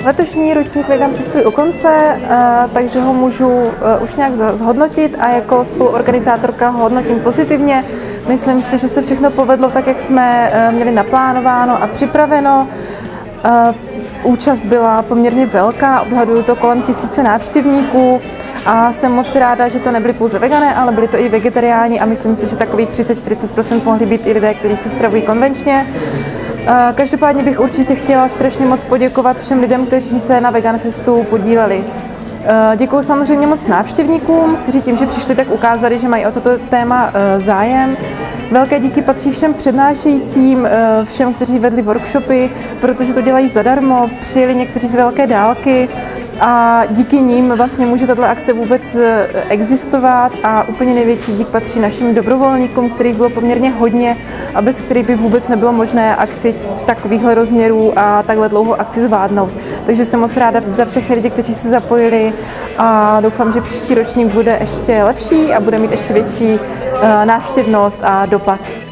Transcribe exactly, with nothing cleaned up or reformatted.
Letošní ročník Vegan Festu je u konce, takže ho můžu už nějak zhodnotit a jako spoluorganizátorka ho hodnotím pozitivně. Myslím si, že se všechno povedlo tak, jak jsme měli naplánováno a připraveno. Účast byla poměrně velká, odhaduju to kolem tisíce návštěvníků a jsem moc ráda, že to nebyli pouze vegané, ale byli to i vegetariáni a myslím si, že takových třicet až čtyřicet procent mohli být i lidé, kteří se stravují konvenčně. Každopádně bych určitě chtěla strašně moc poděkovat všem lidem, kteří se na Vegan Festu podíleli. Děkuji samozřejmě moc návštěvníkům, kteří tím, že přišli, tak ukázali, že mají o toto téma zájem. Velké díky patří všem přednášejícím, všem, kteří vedli workshopy, protože to dělají zadarmo, přijeli někteří z velké dálky a díky nim vlastně může tato akce vůbec existovat a úplně největší dík patří našim dobrovolníkům, kterých bylo poměrně hodně a bez kterých by vůbec nebylo možné akci takovýchhle rozměrů a takhle dlouhou akci zvládnout. Takže jsem moc ráda za všechny lidi, kteří se zapojili a doufám, že příští ročník bude ještě lepší a bude mít ještě větší návštěvnost a dopad.